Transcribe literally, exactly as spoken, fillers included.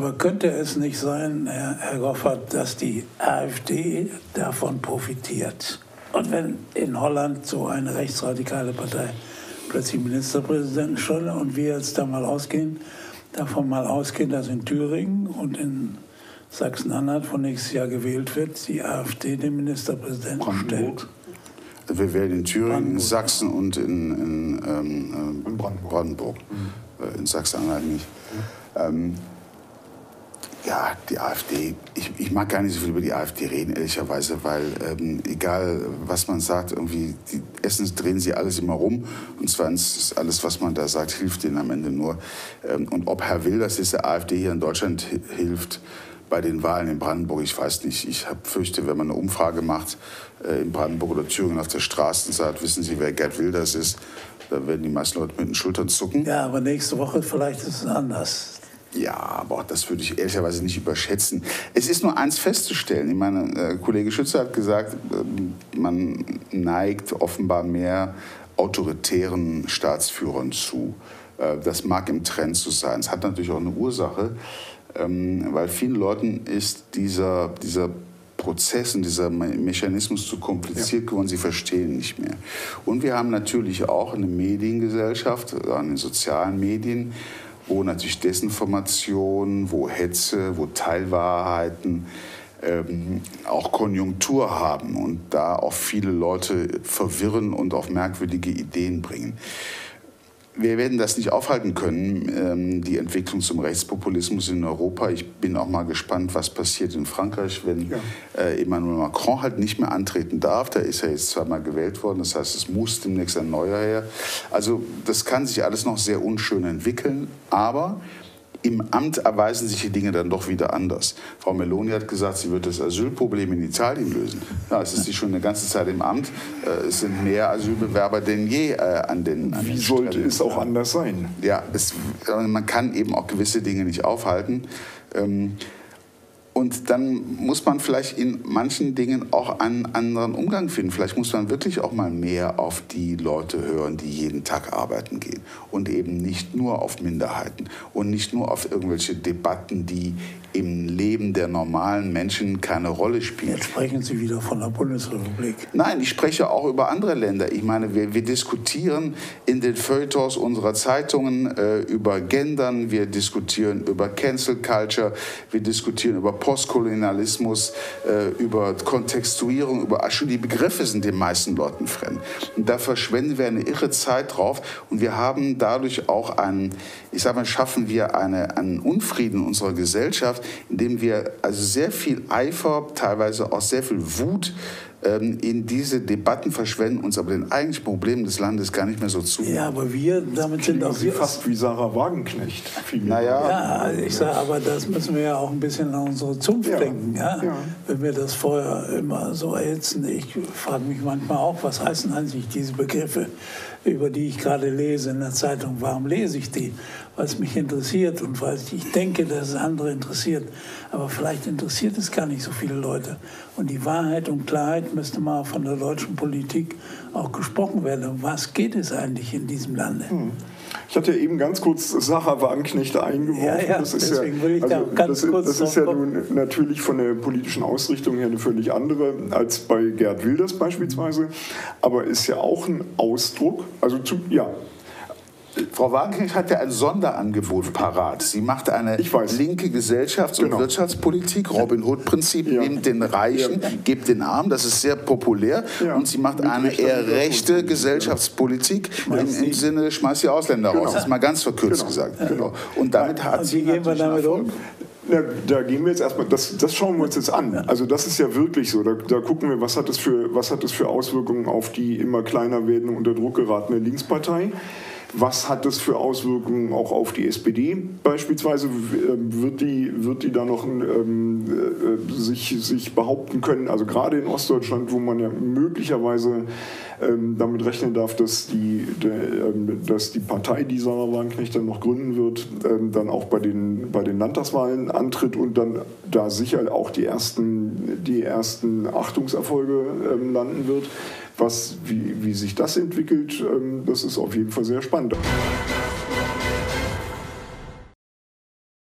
Aber könnte es nicht sein, Herr, Herr Goffert, dass die AfD davon profitiert? Und wenn in Holland so eine rechtsradikale Partei plötzlich Ministerpräsidenten stellen und wir jetzt da mal ausgehen, davon mal ausgehen, dass in Thüringen und in Sachsen-Anhalt von nächstes Jahr gewählt wird, die AfD den Ministerpräsidenten stellt. Also wir wählen in Thüringen, in Sachsen und in, in, ähm, in Brandenburg. Brandenburg. Mhm. In Sachsen-Anhalt nicht. Mhm. Ähm, ja, die AfD, ich, ich mag gar nicht so viel über die AfD reden, ehrlicherweise, weil ähm, egal, was man sagt, irgendwie, die, erstens drehen sie alles immer rum und zweitens ist alles, was man da sagt, hilft denen am Ende nur. Ähm, und ob Herr Wilders jetzt der AfD hier in Deutschland hilft, bei den Wahlen in Brandenburg, ich weiß nicht. Ich fürchte, wenn man eine Umfrage macht äh, in Brandenburg oder Thüringen auf der Straße und sagt, wissen Sie, wer Gerd Wilders ist, da werden die meisten Leute mit den Schultern zucken. Ja, aber nächste Woche vielleicht ist es anders. Ja, aber auch das würde ich ehrlicherweise nicht überschätzen. Es ist nur eins festzustellen. Ich meine, äh, Kollege Schütze hat gesagt, äh, man neigt offenbar mehr autoritären Staatsführern zu. Äh, das mag im Trend so sein. Es hat natürlich auch eine Ursache, ähm, weil vielen Leuten ist dieser, dieser Prozess und dieser Mechanismus zu kompliziert geworden, sie verstehen nicht mehr. Und wir haben natürlich auch eine Mediengesellschaft, an den sozialen Medien, wo natürlich Desinformation, wo Hetze, wo Teilwahrheiten ähm, auch Konjunktur haben und da auch viele Leute verwirren und auf merkwürdige Ideen bringen. Wir werden das nicht aufhalten können, ähm, die Entwicklung zum Rechtspopulismus in Europa. Ich bin auch mal gespannt, was passiert in Frankreich, wenn ja. äh, Emmanuel Macron halt nicht mehr antreten darf. Da ist er jetzt zweimal gewählt worden, das heißt, es muss demnächst ein neuer her. Also das kann sich alles noch sehr unschön entwickeln, aber im Amt erweisen sich die Dinge dann doch wieder anders. Frau Meloni hat gesagt, sie wird das Asylproblem in Italien lösen. Ja, es ist sie schon eine ganze Zeit im Amt. Es sind mehr Asylbewerber denn je äh, an den an Wie den sollte Stellen. es auch anders sein? Ja, es, man kann eben auch gewisse Dinge nicht aufhalten. Ähm, Und dann muss man vielleicht in manchen Dingen auch einen anderen Umgang finden. Vielleicht muss man wirklich auch mal mehr auf die Leute hören, die jeden Tag arbeiten gehen. Und eben nicht nur auf Minderheiten und nicht nur auf irgendwelche Debatten, die im Leben der normalen Menschen keine Rolle spielen. Jetzt sprechen Sie wieder von der Bundesrepublik. Nein, ich spreche auch über andere Länder. Ich meine, wir, wir diskutieren in den Feuilletons unserer Zeitungen äh, über Gendern, wir diskutieren über Cancel Culture, wir diskutieren über Postkolonialismus, äh, über Kontextuierung, über schon die Begriffe sind den meisten Leuten fremd. Und da verschwenden wir eine irre Zeit drauf und wir haben dadurch auch einen, ich sage mal, schaffen wir eine, einen Unfrieden in unserer Gesellschaft, indem wir also sehr viel Eifer, teilweise auch sehr viel Wut ähm, in diese Debatten verschwenden, uns aber den eigentlichen Problemen des Landes gar nicht mehr so zu. Ja, aber wir, damit sind auch Sie fast wie Sarah Wagenknecht. Naja. Ja, ich sage, aber das müssen wir ja auch ein bisschen an unsere Zunft ja. denken. Ja? Ja. Wenn wir das vorher immer so erhitzen. Ich frage mich manchmal auch, was heißen eigentlich diese Begriffe, über die ich gerade lese in der Zeitung? Warum lese ich die? Weil es mich interessiert und weil ich denke, dass es andere interessiert. Aber vielleicht interessiert es gar nicht so viele Leute. Und die Wahrheit und Klarheit müsste mal von der deutschen Politik auch gesprochen werden. Um was geht es eigentlich in diesem Lande? Hm. Ich hatte eben ganz kurz Sarah Wagenknecht eingeworfen. Ja, ja, das ist deswegen ja, will ich also, da ganz das, kurz das ist ja nun natürlich von der politischen Ausrichtung her eine völlig andere als bei Gerd Wilders beispielsweise. Aber ist ja auch ein Ausdruck, also zu, ja. Frau Wagenknecht hat ja ein Sonderangebot parat. Sie macht eine linke Gesellschafts- und genau. Wirtschaftspolitik, Robin Hood-Prinzip, ja. nimmt den Reichen, ja. gibt den Armen, das ist sehr populär. Ja. Und sie macht Mit eine eher rechte Gesellschaftspolitik im, im Sinne, schmeiß die Ausländer genau. raus. Das ist mal ganz verkürzt genau. gesagt. Ja. Genau. Und damit ja. hat und sie wie gehen wir damit um? Ja, da gehen wir jetzt erstmal, das, das schauen wir uns jetzt an. Also das ist ja wirklich so. Da, da gucken wir, was hat, das für, was hat das für Auswirkungen auf die immer kleiner werdende, unter Druck geratene Linkspartei? Was hat das für Auswirkungen auch auf die S P D beispielsweise? Wird die, wird die da noch ähm, äh, sich, sich behaupten können? Also gerade in Ostdeutschland, wo man ja möglicherweise ähm, damit rechnen darf, dass die, de, ähm, dass die Partei, die Sarah Wagenknecht dann noch gründen wird, ähm, dann auch bei den, bei den Landtagswahlen antritt und dann da sicher auch die ersten, die ersten Achtungserfolge ähm, landen wird. Was, wie, wie sich das entwickelt, ähm, das ist auf jeden Fall sehr spannend.